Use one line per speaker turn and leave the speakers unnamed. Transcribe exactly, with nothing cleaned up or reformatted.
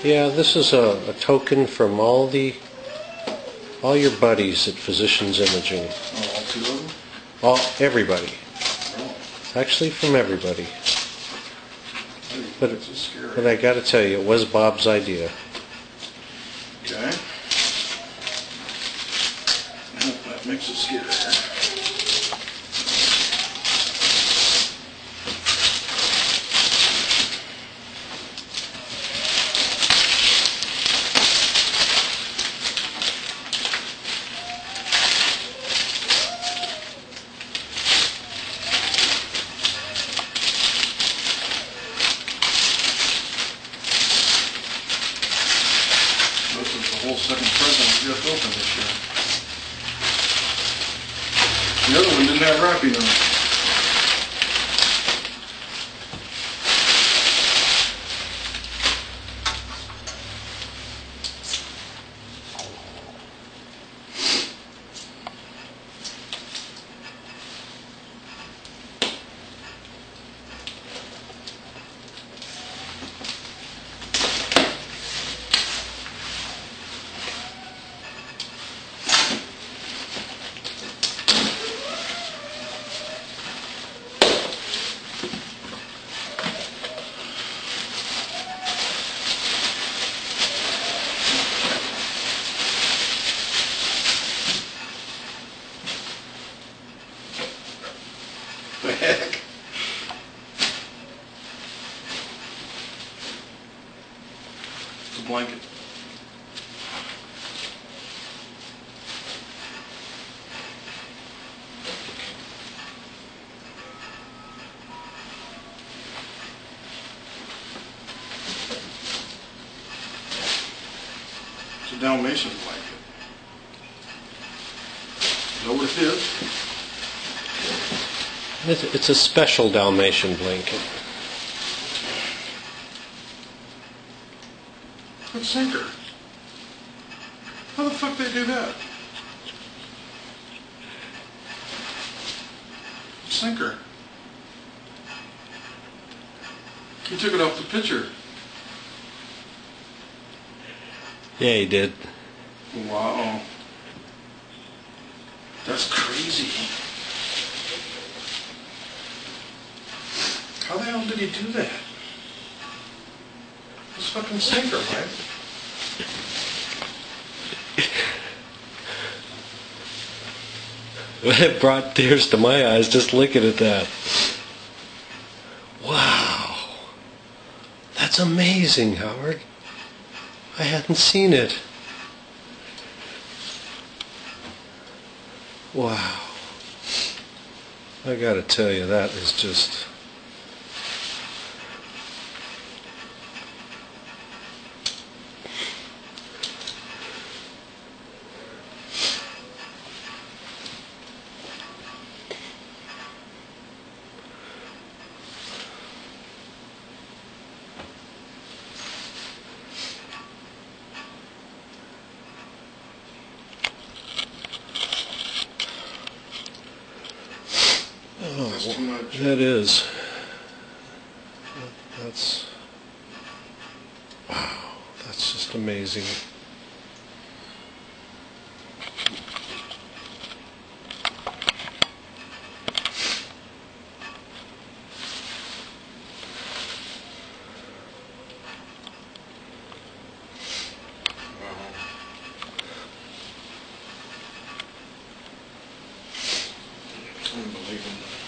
Yeah, this is a, a token from all the all your buddies at Physicians Imaging.
Oh, all two of them?
All everybody.
Oh.
It's actually from everybody. But
That's so scary.
but I got to tell you, it was Bob's idea.
Okay. Well, that makes it scarier. This is the whole second present we just opened this year. The other one didn't have wrapping on it. The heck? It's a blanket. It's a dalmation blanket. Is that what it is?
It's, it's a special Dalmatian blanket.
What sinker? How the fuck they do that? Sinker. He took it off the picture.
Yeah, he did.
Wow. That's crazy. How the hell did he do that? It's fucking sinker, right?
It brought tears to my eyes just looking at that. Wow. That's amazing, Howard. I hadn't seen it. Wow. I gotta tell you, that is just... Oh,
That's too much.
that is. That's... Wow. That's just amazing.
Unbelievable.